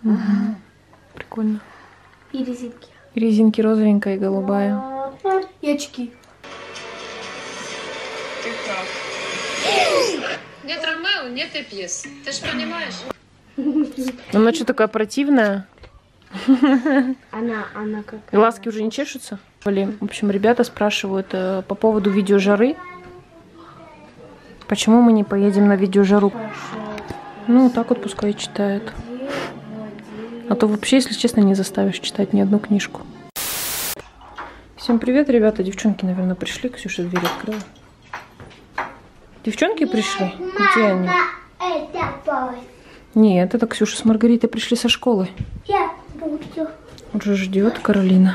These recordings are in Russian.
Угу. Прикольно. И резинки. Резинки розовенькая и голубая. И очки. Ты прав. Нет Ромео, нет и пьес. Ты же понимаешь? Она что такая противная? Она как... Глазки уже не чешутся? В общем, ребята спрашивают по поводу видеожары. Почему мы не поедем на видеожару? Ну, так вот пускай читают. А то вообще, если честно, не заставишь читать ни одну книжку. Всем привет, ребята. Девчонки, наверное, пришли. Ксюша дверь открыла. Девчонки пришли? Где они? Нет, это Ксюша с Маргаритой пришли со школы. Я буду. Уже ждет Каролина.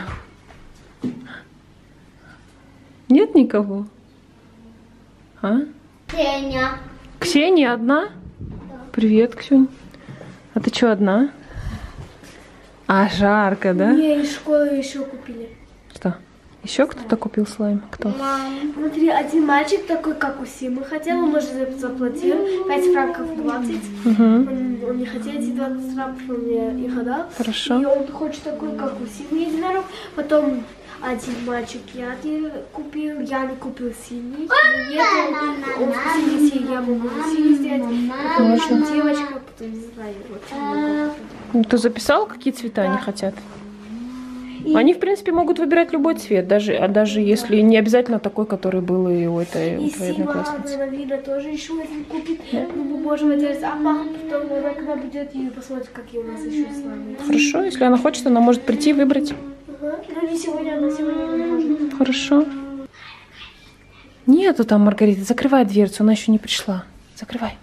Нет никого? А? Ксения. Ксения одна? Привет, Ксюнь. А ты что, одна? А, жарко, да? Мне из школы еще купили. Что? Еще кто-то купил слайм? Кто? Мам, смотри, один мальчик такой, как у Симы хотел, он уже заплатил 5 франков 20. Угу. Он не хотел эти 20 франков, он мне их отдал. Хорошо. И он хочет такой, как у Симы размеров. Потом один мальчик я купил, я не купил синий. Нет, он в синий, я могу синий сделать. Потом еще девочка, потом не знаю, очень много. Ты записал, какие цвета они хотят? Они, в принципе, могут выбирать любой цвет, даже если не обязательно такой, который был и у этой у твоей одноклассницы. И Сима, тоже еще один купит. Да? Ну, мы можем делать, а мама потом, когда придет, и посмотрит, какие у нас еще слаймы. Хорошо, если она хочет, она может прийти и выбрать. Ага. Ну, не сегодня, она сегодня не может. Хорошо. Нету там Маргарита, закрывай дверцу, она еще не пришла. Закрывай.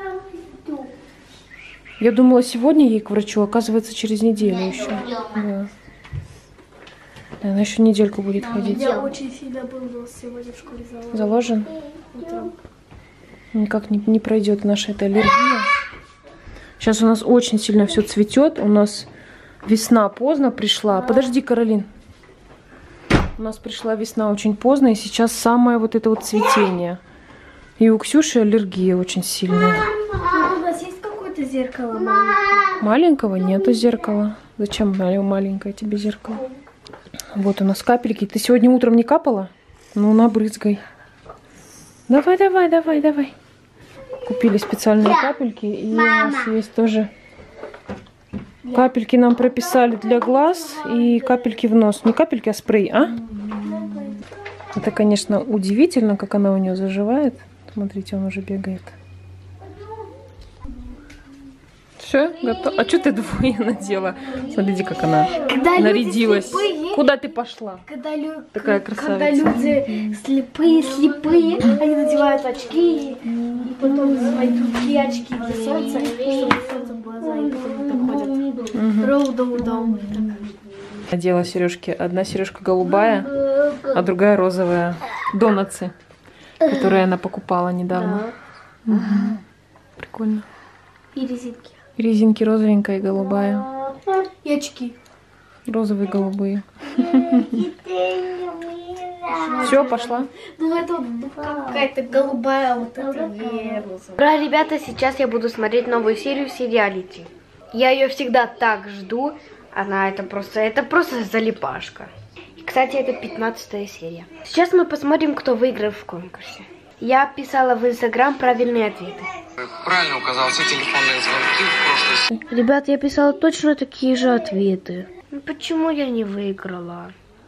Я думала, сегодня ей к врачу, оказывается, через неделю еще. Да. Да, она еще недельку будет ходить. Я очень сильно был нос сегодня в школе заложен. Заложен? Утром. Никак не пройдет наша эта аллергия. Сейчас у нас очень сильно все цветет. У нас весна поздно пришла. Подожди, Каролин. У нас пришла весна очень поздно, и сейчас самое вот это вот цветение. И у Ксюши аллергия очень сильная. У нас есть какое-то зеркало маленькое? Маленького нету зеркала. Зачем маленькое тебе зеркало? Вот у нас капельки. Ты сегодня утром не капала? Ну, набрызгай. Давай, давай, давай, давай. Купили специальные капельки. И у нас есть тоже... Капельки нам прописали для глаз и капельки в нос. Не капельки, а спрей, а? Это, конечно, удивительно, как она у нее заживает. Смотрите, он уже бегает. Все, готово. А что ты двое надела? Смотрите, как она нарядилась. Слепые, куда ты пошла? Такая красавица. Когда люди слепые, они надевают очки, и потом свои другие очки для солнца, чтобы солнце в глаза, и потом так ходят. Надела сережки. Одна сережка голубая, а другая розовая. Донатсы, которые она покупала недавно. Да. Угу. Прикольно. И резинки. Резинки розовенькая и голубая. И очки. Розовые, голубые. Все, пошла. Ну это какая-то голубая, вот это не розовая. Ура, ребята, сейчас я буду смотреть новую серию Сериалити. Я ее всегда так жду. Это просто залипашка. И, кстати, это 15-я серия. Сейчас мы посмотрим, кто выиграл в конкурсе. Я писала в Инстаграм правильные ответы. Правильно указал все телефонные звонки в прошлой... Ребят, я писала точно такие же ответы. Ну, почему я не выиграла?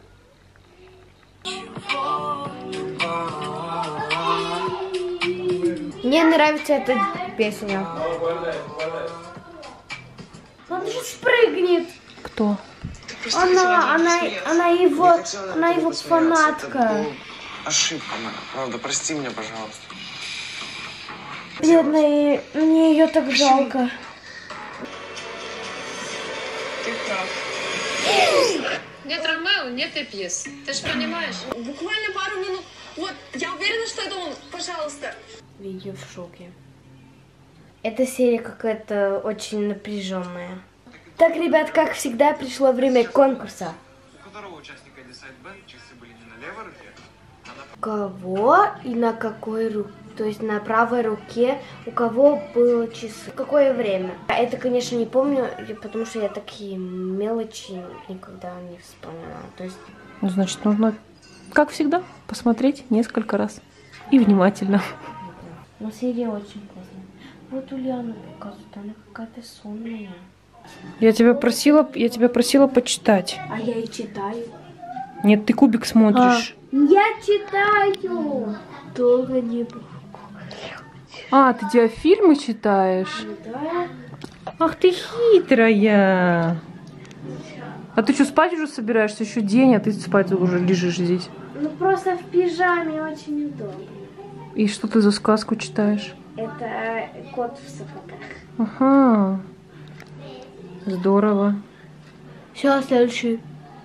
Мне нравится эта песня. Он же спрыгнет. Кто? Она его фанатка. Ошибка моя, правда, прости меня, пожалуйста. Бедная, мне ее так жалко. Ты прав. Нет Ромео, нет и пьес. Ты же понимаешь? Буквально пару минут. Вот, я уверена, что это он. Пожалуйста. Видео в шоке. Эта серия какая-то очень напряженная. Так, ребят, как всегда, пришло время конкурса. У второго участника Decide Band часы были не на левой руке, а на... Кого и на какой руке? то есть на правой руке, у кого было часы. Какое время? Это, конечно, не помню, потому что я такие мелочи никогда не вспоминала. То есть... Ну, значит, нужно, как всегда, посмотреть несколько раз. И внимательно. Но серия очень классная. Вот Ульяна показывает, она какая-то сонная. Я тебя просила почитать. А я и читаю. Нет, ты кубик смотришь. Я читаю. Долго не было. Ты диафильмы читаешь? Да. Ах ты хитрая. А ты что, спать уже собираешься? Еще день, а ты спать уже лежишь здесь. Ну просто в пижаме очень удобно. И что ты за сказку читаешь? Это кот в сапогах. Ага. Здорово. Все, следующий.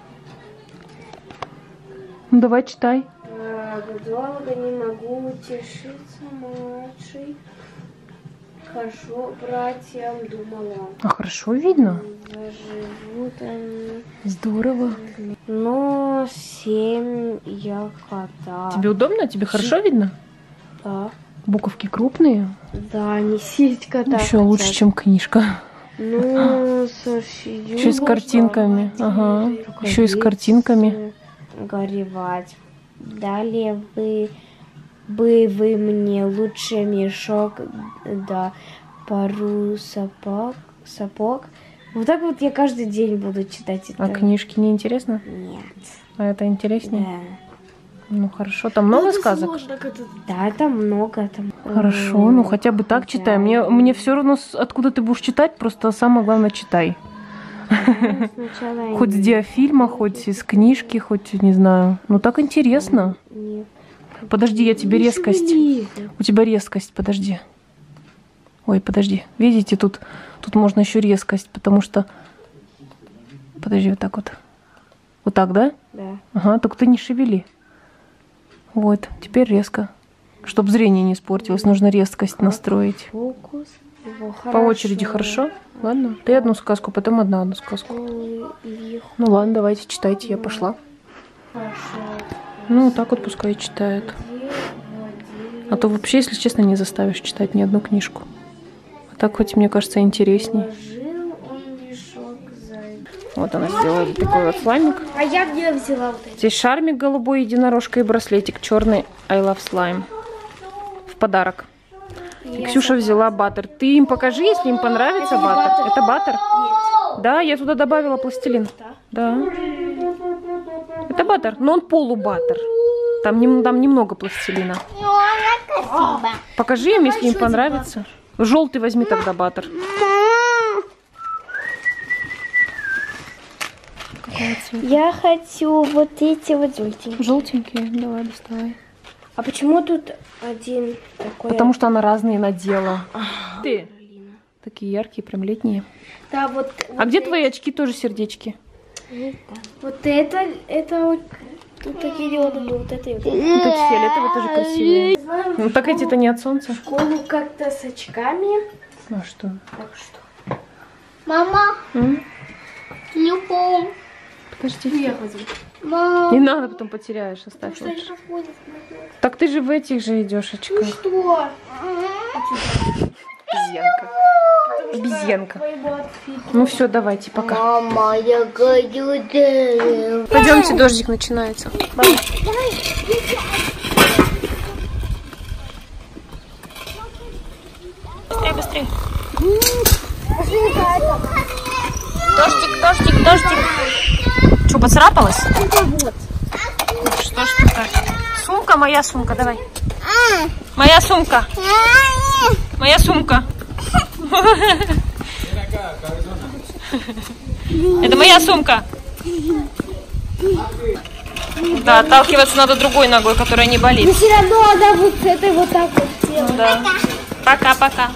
Ну давай читай. Долго не могу утешиться, младший. Хорошо, братьям думала. А хорошо видно? Заживут они. Здорово. Но 7 я кота. Тебе удобно? Тебе хорошо видно? Да. Буковки крупные? Да, не 7 кота. Еще лучше, чем книжка. Ну, слушай, Еще и с картинками. Ага. Еще и с картинками. Горевать. Далее вы мне лучше мешок, да, пару сапог. Вот так вот я каждый день буду читать это. А книжки не интересно? Нет. А это интереснее? Да. Ну хорошо, там много сказок? Да, это много. Там... Хорошо, ну хотя бы так читай. Мне все равно, откуда ты будешь читать, просто самое главное читай. Хоть с диафильма, хоть из книжки, хоть, не знаю. Ну так интересно. Нет. Подожди, я тебе резкость. У тебя резкость, подожди. Ой, подожди. Видите, тут можно еще резкость, потому что... Подожди, вот так вот. Вот так, да? Да. Ага, только ты не шевели. Вот, теперь резко. Чтобы зрение не испортилось, нужно резкость настроить. Фокус. По очереди, хорошо? Ладно. Ты одну сказку, потом одну сказку. Ну ладно, давайте читайте, я пошла. Ну, вот так вот пускай читает. А то вообще, если честно, не заставишь читать ни одну книжку. А так хоть, мне кажется, интересней. Вот она сделала такой вот слаймик. А я где взяла вот это? Здесь шармик голубой, единорожка и браслетик черный I Love Slime. В подарок. И Ксюша взяла баттер. Ты им покажи, если им понравится баттер. Это баттер? Да, я туда добавила пластилин. Да. Это баттер, но он полубаттер. Там немного пластилина. Покажи им, если им понравится. Желтый возьми тогда баттер. Я хочу вот эти вот желтенькие. Желтенькие? Давай, доставай. А почему тут один такой? Потому что она разные надела. Ты? Такие яркие, прям летние. Да, вот. А где твои очки, тоже сердечки? Вот это вот тут такие диоды, вот это. Вот эти фиолетовые тоже красивые. Ну так эти-то не от солнца. Школу как-то с очками. Ну а что? Так что. Мама. Телефон. Подожди. Я возьму. Мама. Не надо, потом потеряешь, оставь лучше. Так ты же в этих же идешь очках. Что? Обезьянка. Обезьянка. Ну все, давайте, пока. Мама, я хочу. Пойдемте, дождик начинается. Быстрее, быстрее. Дождик, дождик. Что, поцарапалась? Что ж ты так? Сумка, моя сумка, давай. Моя сумка. Моя сумка. Это моя сумка. Да, отталкиваться надо другой ногой, которая не болит. Но все равно она вот с этой вот так вот сделала. Да. Пока-пока.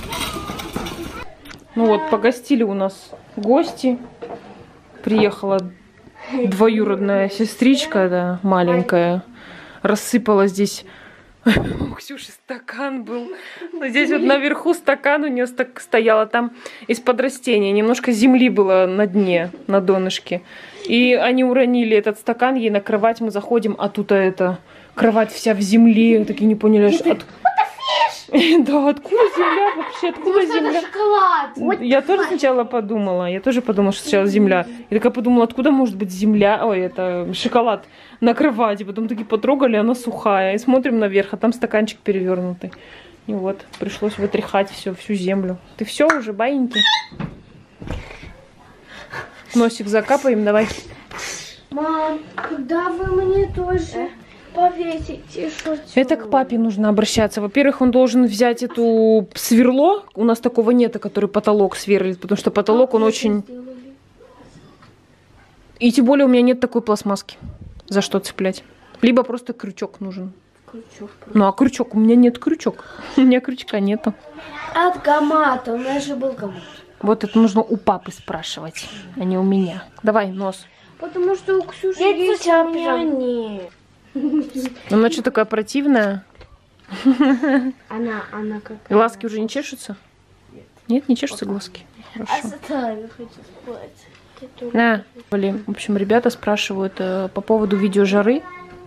Ну вот, погостили у нас гости. Приехала двоюродная сестричка, да, маленькая. Рассыпала здесь... У Ксюши стакан был. Здесь вот наверху стакан у нее стояла. Там из-под растения немножко земли было на дне, на донышке. И они уронили этот стакан ей на кровать. Мы заходим, а тут это... Кровать вся в земле. Такие не поняли, что... Да, откуда земля вообще? Откуда земля? Шоколад. Я тоже сначала подумала. Я тоже подумала, что сначала земля. И такая подумала, откуда может быть земля? Ой, это шоколад на кровати. Потом таки потрогали, она сухая. И смотрим наверх, а там стаканчик перевернутый. И вот, пришлось вытряхать всю землю. Ты все уже, баиньки? Носик закапаем, давай. Мам, когда вы мне тоже повесите что-то? Это к папе нужно обращаться. Во-первых, он должен взять эту сверло. У нас такого нет, который потолок сверлит, потому что потолок, он очень... И тем более у меня нет такой пластмасски, за что цеплять. Либо просто крючок нужен. Крючок. Ну, а крючок? У меня нет крючок. У меня крючка нету. От гамата. У нас же был гамат. Вот это нужно у папы спрашивать, а не у меня. Давай, нос. Потому что у Ксюши есть, а у меня нет. Она что такая противная? Она как... Глазки уже не чешутся? Нет, не чешутся глазки. Хорошо. Я хочу спать. На. В общем, ребята спрашивают по поводу видеожары.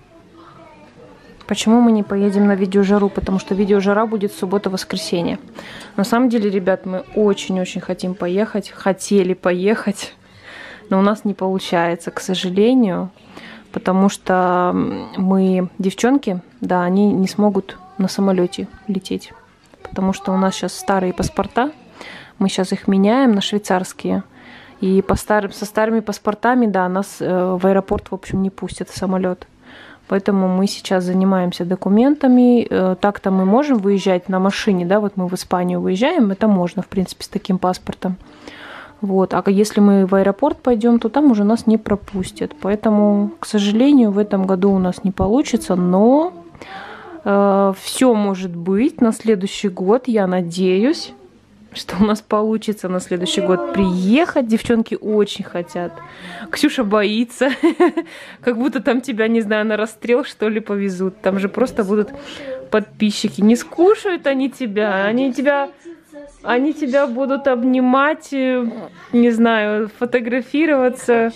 Почему мы не поедем на видеожару? Потому что видеожара будет в субботу-воскресенье. На самом деле, ребят, мы очень-очень хотим поехать. Хотели поехать. Но у нас не получается, к сожалению. Потому что мы, девчонки, да, они не смогут на самолете лететь. Потому что у нас сейчас старые паспорта. Мы сейчас их меняем на швейцарские. И со старыми паспортами, да, нас в аэропорт, в общем, не пустят в самолет. Поэтому мы сейчас занимаемся документами. Так-то мы можем выезжать на машине, да, вот мы в Испанию выезжаем, это можно, в принципе, с таким паспортом. Вот. А если мы в аэропорт пойдем, то там уже нас не пропустят. Поэтому, к сожалению, в этом году у нас не получится, но все может быть на следующий год, я надеюсь, что у нас получится на следующий год приехать. Девчонки очень хотят. Ксюша боится. Как будто там тебя, не знаю, на расстрел, что ли, повезут. Там же просто будут подписчики. Не скушают они тебя. Они тебя будут обнимать, не знаю, фотографироваться.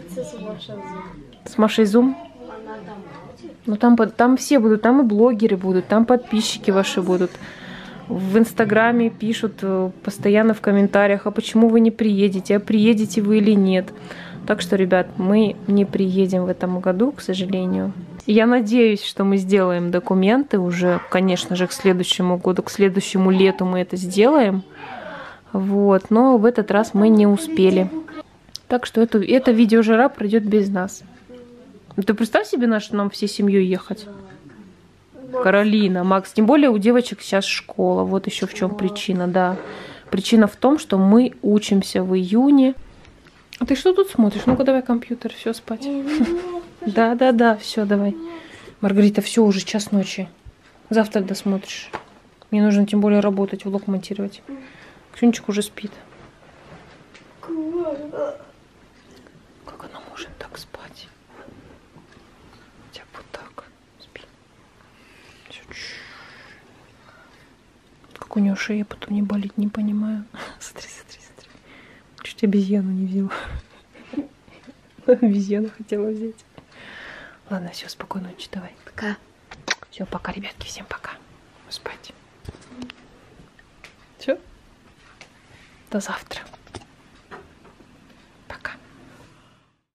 С Машей Зум? Ну там все будут, там и блогеры будут, там подписчики ваши будут. В Инстаграме пишут постоянно в комментариях, а почему вы не приедете, а приедете вы или нет. Так что, ребят, мы не приедем в этом году, к сожалению. Я надеюсь, что мы сделаем документы уже, конечно же, к следующему году, к следующему лету мы это сделаем. Вот, но в этот раз мы не успели. Так что эта видеожара пройдет без нас. Ты представь себе, нам всей семьей ехать. Каролина, Макс, тем более у девочек сейчас школа. Вот еще в чем причина, да. Причина в том, что мы учимся в июне. А ты что тут смотришь? Ну-ка давай компьютер, все, спать. Да, все, давай. Маргарита, все, уже час ночи. Завтра досмотришь. Мне нужно тем более работать, влог монтировать. Ксюнчик уже спит. Как она может так спать? Хотя бы вот так. Спи. Как у нее шея потом не болит, не понимаю. Смотри. Чуть обезьяну не взяла. Обезьяну хотела взять. Ладно, все, спокойной ночи, давай. Пока. Все, пока, ребятки, всем пока. Спать. Все. До завтра.